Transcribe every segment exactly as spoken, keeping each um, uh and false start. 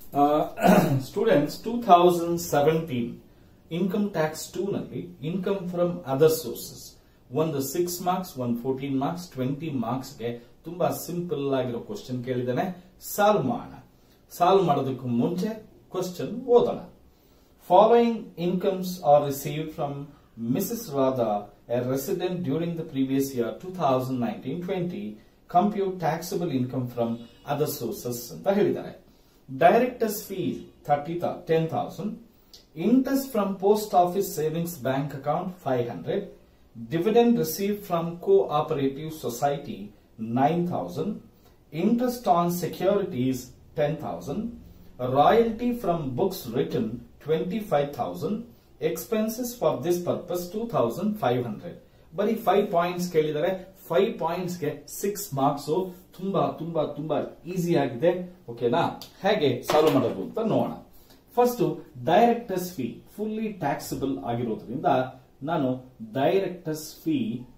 Students two thousand seventeen income tax two ನಲ್ಲಿ income from other sources ಒಂದು six marks ಒಂದು fourteen marks twenty marks ಗೆ ತುಂಬಾ simple ಆಗಿರೋ ಕ್ವಶನ್ ಕೇಳಿದಾನೆ. ಸಾಲ್ವ್ ಮಾಡೋಣ. ಸಾಲ್ವ್ ಮಾಡೋದಕ್ಕೂ ಮುಂಚೆ ಕ್ವಶನ್ ಓದೋಣ. Following incomes are received from Mrs Radha, a resident during the previous year two thousand nineteen twenty, compute taxable income from other sources ಅಂತ ಹೇಳಿದ್ದಾರೆ. Director's fee thirty ten thousand, interest from post office savings bank account five hundred, dividend received from cooperative society nine thousand, interest on securities ten thousand, royalty from books written twenty-five thousand, expenses for this purpose two thousand five hundred. ಬರೀ five points ಕೇಳಿದರೆ five points ಗೆ six marks. ತುಂಬಾ ತುಂಬಾ ತುಂಬಾ easy ಆಗಿದೆ. ಓಕೆನಾ? ಹೇಗೆ solve ಮಾಡೋದು ಅಂತ ನೋಡೋಣ. First directors fee fully taxable ಆಗಿರೋದ್ರಿಂದ ನಾನು directors fee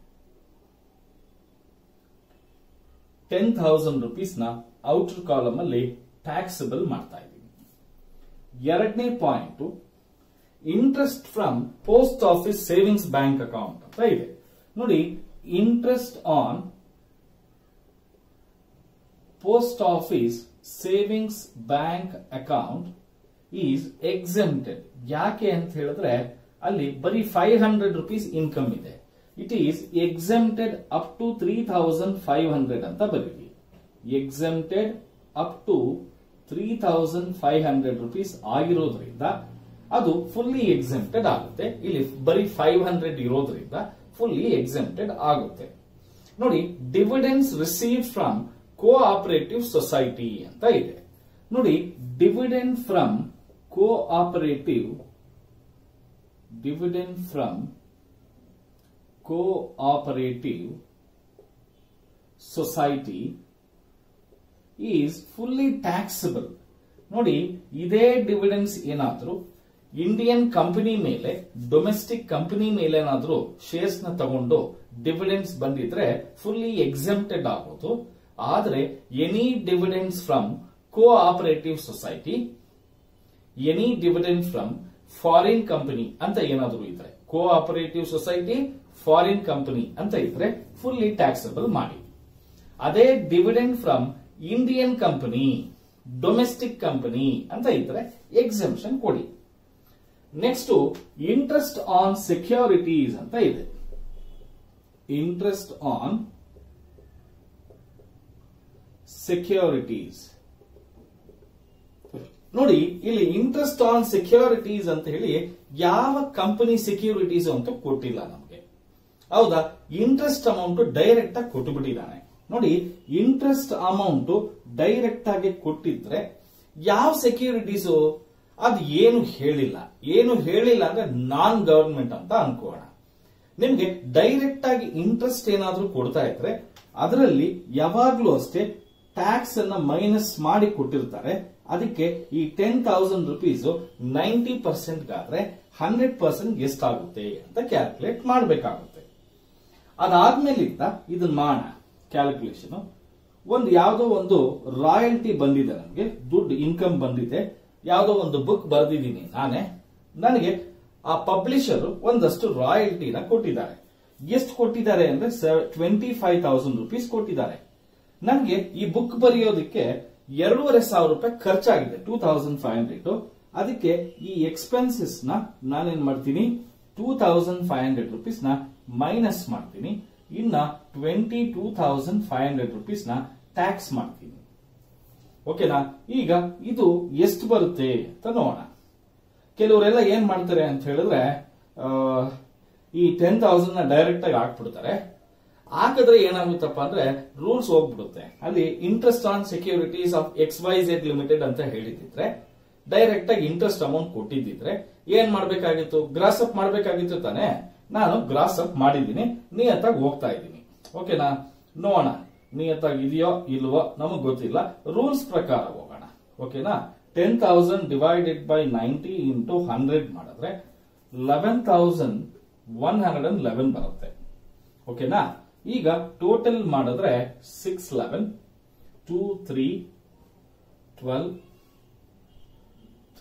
ten thousand rupees ನ ಔಟರ್ ಕಾಲಮ್ ಅಲ್ಲಿ ಟ್ಯಾಕ್ಸಬಲ್ ಮಾಡ್ತಾ ಇದ್ದೀನಿ. ಎರಡನೇ point interest from post office savings bank account ಅಂತ ಇದೆ. ನೋಡಿ, interest on post office savings bank account is exempted. ಯಾಕೆ ಅಂತ ಹೇಳಿದ್ರೆ ಅಲ್ಲಿ ಬರೀ ಫೈವ್ ಹಂಡ್ರೆಡ್ ರುಪೀಸ್ ಇನ್ಕಮ್ ಇದೆ. It is exempted up to three thousand five hundred ಅಂತ ಬರೀರಿ. Exempted up to three thousand five hundred rupees ಆಗಿರೋದ್ರಿಂದ ಅದು ಫುಲ್ಲಿ ಎಕ್ಸೆಂಪ್ಟೆಡ್ ಆಗುತ್ತೆ. ಇಲ್ಲಿ ಬರೀ ಫೈವ್ ಹಂಡ್ರೆಡ್ ಇರೋದ್ರಿಂದ ಫುಲ್ಲಿ ಎಕ್ಸೆಂಪ್ಟೆಡ್ ಆಗುತ್ತೆ. ನೋಡಿ, dividends received from cooperative society ಅಂತ ಇದೆ. ನೋಡಿ, dividend from cooperative dividend from cooperative society is fully taxable. ನೋಡಿ, ಇದೇ ಡಿವಿಡೆಂಡ್ಸ್ ಏನಾದ್ರೂ ಇಂಡಿಯನ್ ಕಂಪನಿ ಮೇಲೆ, ಡೊಮೆಸ್ಟಿಕ್ ಕಂಪನಿ ಮೇಲೆ ಏನಾದ್ರೂ ಶೇರ್ಸ್ ನ ತಗೊಂಡು ಡಿವಿಡೆಂಡ್ಸ್ ಬಂದಿದ್ರೆ ಫುಲ್ಲಿ ಎಕ್ಸೆಂಪ್ಟೆಡ್ ಆಗೋದು. ಆದ್ರೆ any dividends from cooperative society, any dividend from foreign company ಅಂತ ಏನಾದ್ರೂ ಇದ್ರೆ, ಕೋಆಪರೇಟಿವ್ ಸೊಸೈಟಿ ಫಾರಿನ್ ಕಂಪನಿ ಅಂತ ಇದ್ರೆ ಫುಲ್ಲಿ ಟ್ಯಾಕ್ಸಬಲ್ ಮಾಡಿ. ಅದೇ dividend from Indian company, domestic company ಅಂತ ಇದ್ರೆ ಎಕ್ಸೆಂಪ್ಷನ್ ಕೊಡಿ. ನೆಕ್ಸ್ಟ್ ಇಂಟ್ರೆಸ್ಟ್ ಆನ್ ಸೆಕ್ಯೂರಿಟೀಸ್ ಅಂತ ಇದೆ. Interest on securities. ನೋಡಿ, ಇಲ್ಲಿ ಇಂಟ್ರೆಸ್ಟ್ ಆನ್ ಸೆಕ್ಯೂರಿಟೀಸ್ ಅಂತ ಹೇಳಿ ಯಾವ ಕಂಪನಿ ಸೆಕ್ಯೂರಿಟೀಸ್ ಅಂತ ಕೊಟ್ಟಿಲ್ಲ ನಮಗೆ. ಹೌದಾ? ಇಂಟ್ರೆಸ್ಟ್ ಅಮೌಂಟ್ ಡೈರೆಕ್ಟ್ ಆಗಿ ಕೊಟ್ಟು ಬಿಟ್ಟಿದ್ದಾನೆ. ನೋಡಿ, ಇಂಟ್ರೆಸ್ಟ್ ಅಮೌಂಟ್ ಡೈರೆಕ್ಟ್ ಆಗಿ ಕೊಟ್ಟಿದ್ರೆ ಯಾವ ಸೆಕ್ಯೂರಿಟೀಸು ಅದು ಏನು ಹೇಳಿಲ್ಲ. ಏನು ಹೇಳಿಲ್ಲ ಅಂದ್ರೆ ನಾನ್ ಗವರ್ಮೆಂಟ್ ಅಂತ ಅನ್ಕೋಣ. ನಿಮ್ಗೆ ಡೈರೆಕ್ಟ್ ಆಗಿ ಇಂಟ್ರೆಸ್ಟ್ ಏನಾದ್ರೂ ಕೊಡ್ತಾ ಇದ್ರೆ ಅದರಲ್ಲಿ ಯಾವಾಗ್ಲೂ ಅಷ್ಟೇ ಟ್ಯಾಕ್ಸ್ ಅನ್ನ ಮೈನಸ್ ಮಾಡಿ ಕೊಟ್ಟಿರ್ತಾರೆ. ಅದಕ್ಕೆ ಈ ten thousand rupees ninety percent ಗಾದ್ರೆ ಹಂಡ್ರೆಡ್ ಪರ್ಸೆಂಟ್ ಎಷ್ಟಾಗುತ್ತೆ ಅಂತ ಕ್ಯಾಲ್ಕುಲೇಟ್ ಮಾಡಬೇಕಾಗುತ್ತೆ. ಅದಾದ್ಮೇಲಿಂದ ಇದನ್ನ ಮಾಡೋಣ ಕ್ಯಾಲ್ಕುಲೇಷನ್. ಒಂದು ಯಾವುದೋ ಒಂದು ರಾಯಲ್ಟಿ ಬಂದಿದೆ, ನಮಗೆ ದುಡ್ಡು ಇನ್ಕಮ್ ಬಂದಿದೆ, ಯಾವುದೋ ಒಂದು ಬುಕ್ ಬರೆದಿದ್ದೀನಿ ನಾನೇ. ನನಗೆ ಆ ಪಬ್ಲಿಷರ್ ಒಂದಷ್ಟು ರಾಯಲ್ಟಿನ ಕೊಟ್ಟಿದ್ದಾರೆ. ಎಷ್ಟು ಕೊಟ್ಟಿದ್ದಾರೆ ಅಂದ್ರೆ ಟ್ವೆಂಟಿ ಫೈವ್ ತೌಸಂಡ್ ರುಪೀಸ್ ಕೊಟ್ಟಿದ್ದಾರೆ. ನನಗೆ ಈ ಬುಕ್ ಬರೆಯೋದಕ್ಕೆ ಎರಡೂವರೆ ಸಾವಿರ ರೂಪಾಯಿ ಖರ್ಚಾಗಿದೆ, ಟೂ ತೌಸಂಡ್ ಫೈವ್ ಹಂಡ್ರೆಡ್. ಅದಕ್ಕೆ ಈ ಎಕ್ಸ್ಪೆನ್ಸಸ್ ನ ನಾನೇನ್ ಮಾಡ್ತೀನಿ, two thousand five hundred rupees ನ ಮೈನಸ್ ಮಾಡ್ತೀನಿ. ಇನ್ನ twenty two thousand five hundred rupees ನ ಟ್ಯಾಕ್ಸ್ ಮಾಡ್ತೀನಿ. ಓಕೆನಾ? ಈಗ ಇದು ಎಷ್ಟು ಬರುತ್ತೆ ಅಂತ ನೋಡೋಣ. ಕೆಲವರೆಲ್ಲ ಏನ್ ಮಾಡ್ತಾರೆ ಅಂತ ಹೇಳಿದ್ರೆ ಈ ಟೆನ್ ತೌಸಂಡ್ ನ ಡೈರೆಕ್ಟ್ ಆಗಿ ಹಾಕ್ಬಿಡ್ತಾರೆ. ಹಾಕಿದ್ರೆ ಏನಾಗುತ್ತಪ್ಪ ಅಂದ್ರೆ ರೂಲ್ಸ್ ಹೋಗ್ಬಿಡುತ್ತೆ. ಅಲ್ಲಿ interest on securities of X Y Z limited ಅಂತ ಹೇಳಿದ್ರೆ, ಡೈರೆಕ್ಟ್ ಆಗಿ ಇಂಟ್ರೆಸ್ಟ್ ಅಮೌಂಟ್ ಕೊಟ್ಟಿದ್ದಿದ್ರೆ ಏನ್ ಮಾಡ್ಬೇಕಾಗಿತ್ತು, ಗ್ರಾಸ್ ಅಪ್ ಮಾಡ್ಬೇಕಾಗಿತ್ತು ತಾನೆ. ನಾನು ಗ್ರಾಸ್ ಅಪ್ ಮಾಡಿದ್ದೀನಿ, ನಿಯತ್ತಾಗಿ ಹೋಗ್ತಾ ಇದ್ದೀನಿ. ಓಕೆನಾ? ನೋಡೋಣ ನಿಯತ್ತಾಗಿ ಇದೆಯೋ ಇಲ್ವೋ ನಮಗ್ ಗೊತ್ತಿಲ್ಲ. ರೂಲ್ಸ್ ಪ್ರಕಾರ ಹೋಗೋಣ. ಓಕೆನಾ? Ten thousand divided by ninety into hundred ಮಾಡಿದ್ರೆ eleven thousand one hundred and eleven ಬರುತ್ತೆ. ಓಕೆನಾ? ಈಗ ಟೋಟಲ್ ಮಾಡಿದ್ರೆ six eleven two three twelve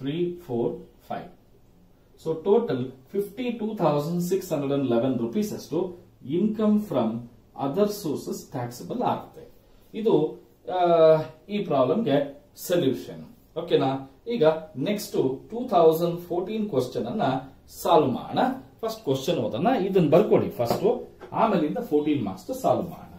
three four five. So total fifty two thousand six hundred and eleven rupees ಅಷ್ಟು income from other sources taxable ಆಗುತ್ತೆ. ಇದು ಈ ಪ್ರಾಬ್ಲಮ್ಗೆ ಸೊಲ್ಯೂಷನ್. ಓಕೆನಾ? ಈಗ next two thousand fourteen question ಅನ್ನ ಸಾಲ್ವ್ ಮಾಡೋಣ. ಫಸ್ಟ್ ಕ್ವಶನ್ ಓದೋಣ, ಇದನ್ನ ಬರ್ಕೊಡಿ ಫಸ್ಟ್, ಆಮೇಲಿಂದ ಫೋರ್ಟೀನ್ ಮಾರ್ಕ್ಸ್ ಸಾಲ್ವ್ ಮಾಡೋಣ.